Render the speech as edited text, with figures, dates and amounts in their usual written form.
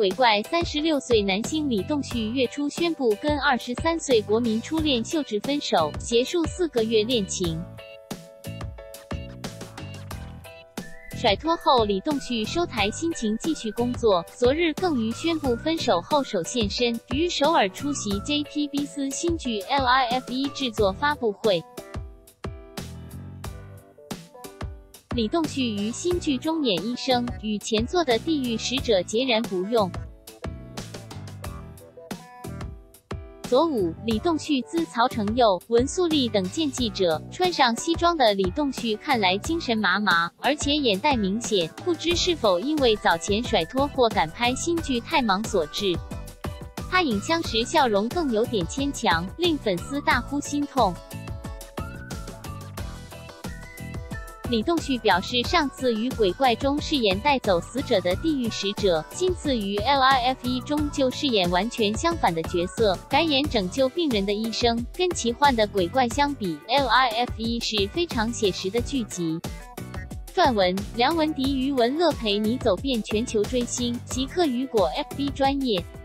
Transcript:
鬼怪36岁男星李栋旭月初宣布跟23岁国民初恋秀智分手，结束4个月恋情。甩脱后，李栋旭收台心情继续工作，昨日更于宣布分手后首现身于首尔出席 JTBC 新剧 LIFE 制作发布会。李栋旭于新剧中演医生，与前作的地狱使者截然不用。昨午，李栋旭兹曹承佑、文素丽等见记者，穿上西装的李栋旭看来精神麻麻，而且眼袋明显，不知是否因为早前甩脱或赶拍新剧太忙所致。他影相时笑容更有点牵强，令粉丝大呼心痛。李栋旭表示，上次于鬼怪中饰演带走死者的地狱使者，今次于 LIFE 中就饰演完全相反的角色，改演拯救病人的医生。跟奇幻的鬼怪相比， LIFE 是非常写实的剧集。撰文：梁文迪、余文乐陪你走遍全球追星，即刻雨果 FB 专页。